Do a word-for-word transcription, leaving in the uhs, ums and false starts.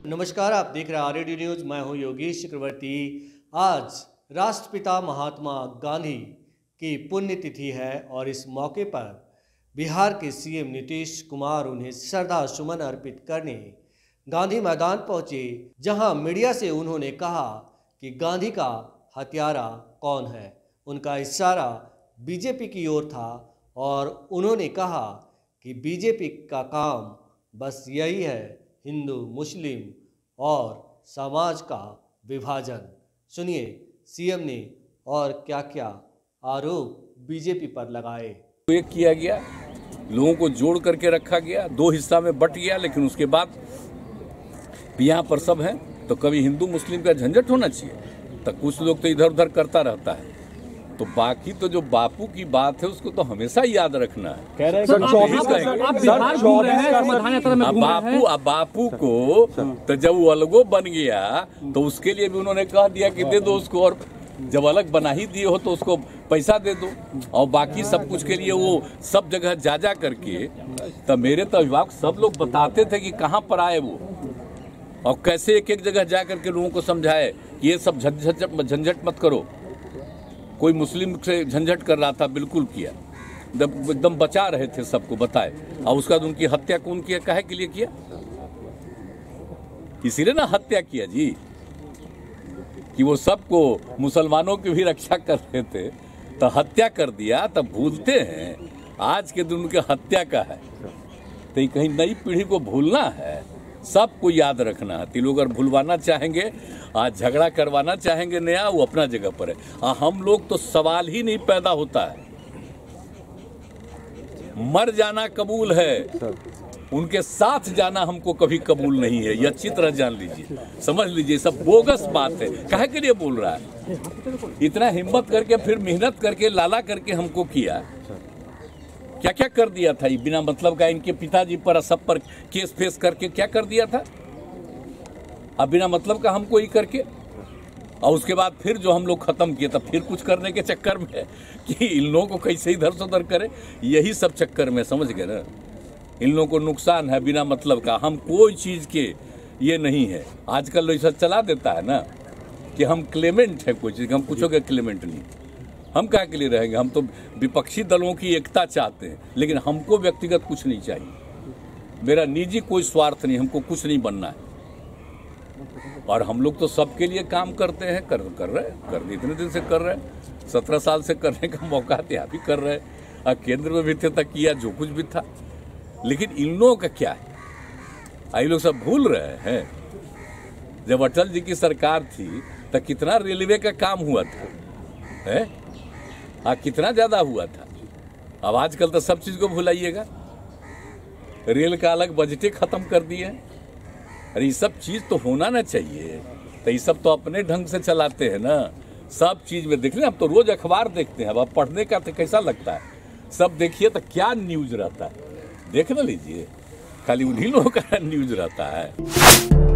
नमस्कार, आप देख रहे हैं आरएडी न्यूज। मैं हूं योगेश चक्रवर्ती। आज राष्ट्रपिता महात्मा गांधी की पुण्यतिथि है और इस मौके पर बिहार के सीएम नीतीश कुमार उन्हें श्रद्धा सुमन अर्पित करने गांधी मैदान पहुंचे, जहां मीडिया से उन्होंने कहा कि गांधी का हत्यारा कौन है। उनका इशारा बीजेपी की ओर था और उन्होंने कहा कि बीजेपी का काम बस यही है, हिंदू मुस्लिम और समाज का विभाजन। सुनिए सीएम ने और क्या क्या आरोप बीजेपी पर लगाए। एक किया गया, लोगों को जोड़ करके रखा गया, दो हिस्सा में बट गया, लेकिन उसके बाद यहाँ पर सब हैं तो कभी हिंदू मुस्लिम का झंझट होना चाहिए, तो कुछ लोग तो इधर उधर करता रहता है। तो बाकी तो जो बापू की बात है उसको तो हमेशा याद रखना है। कह रहे हैं अब बापू अब बापू को तो जब वो अलगो बन गया तो उसके लिए भी उन्होंने कह दिया कि दे दो उसको, और जब अलग बना ही दिए हो तो उसको पैसा दे दो, और बाकी सब कुछ के लिए वो सब जगह जा जा करके। तब मेरे तो अभिभावक सब लोग बताते थे कि कहाँ पर आए वो और कैसे एक एक जगह जा करके लोगों को समझाए कि ये सब झंझट झंझट मत करो। कोई मुस्लिम से झंझट कर रहा था, बिल्कुल किया, एकदम बचा रहे थे, सबको बताए। और उसका उनकी हत्या कौन किया, काहे के लिए किया? इसीलिए ना हत्या किया जी, कि वो सबको मुसलमानों की भी रक्षा कर रहे थे तो हत्या कर दिया। तब भूलते हैं आज के दिन उनके हत्या का है, तो कहीं नई पीढ़ी को भूलना है, सबको याद रखना है। लोग अगर भूलवाना चाहेंगे, आज झगड़ा करवाना चाहेंगे नया, वो अपना जगह पर है। आ, हम लोग तो सवाल ही नहीं पैदा होता है। मर जाना कबूल है, उनके साथ जाना हमको कभी कबूल नहीं है। ये अच्छी तरह जान लीजिए, समझ लीजिए, सब बोगस बात है। काहे के लिए बोल रहा है? इतना हिम्मत करके फिर मेहनत करके लाला करके हमको किया, क्या क्या कर दिया था ये बिना मतलब का। इनके पिताजी पर सब पर केस फेस करके क्या कर दिया था, अब बिना मतलब का हमको ही करके। और उसके बाद फिर जो हम लोग खत्म किए, तब फिर कुछ करने के चक्कर में कि इन लोगों को कैसे इधर से उधर करे, यही सब चक्कर में, समझ गए ना। इन लोगों को नुकसान है बिना मतलब का। हम कोई चीज के ये नहीं है। आजकल ऐसा चला देता है ना कि हम क्लेमेंट है कोई चीज, हम कुछ के क्लेमेंट नहीं। हम क्या के लिए रहेंगे? हम तो विपक्षी दलों की एकता चाहते हैं, लेकिन हमको व्यक्तिगत कुछ नहीं चाहिए। मेरा निजी कोई स्वार्थ नहीं, हमको कुछ नहीं बनना है। और हम लोग तो सबके लिए काम करते हैं, कर कर रहे हैं, कर इतने दिन से कर रहे हैं, सत्रह साल से करने का मौका थे, अभी कर रहे हैं। केंद्र में भी थे तक किया जो कुछ भी था, लेकिन इन लोगों का क्या है? ये लोग सब भूल रहे हैं। जब अटल जी की सरकार थी तो कितना रेलवे का काम हुआ था, है? हाँ, कितना ज्यादा हुआ था। अब आजकल तो सब चीज को भुलाइएगा। रेल का अलग बजटे खत्म कर दिए। अरे ये सब चीज तो होना ना चाहिए। तो ये सब तो अपने ढंग से चलाते हैं ना, सब चीज में देख लें। अब तो रोज अखबार देखते हैं, अब आप पढ़ने का तो कैसा लगता है? सब देखिए तो क्या न्यूज रहता है, देख ना लीजिए, खाली उन्हीं लोगों का न्यूज रहता है।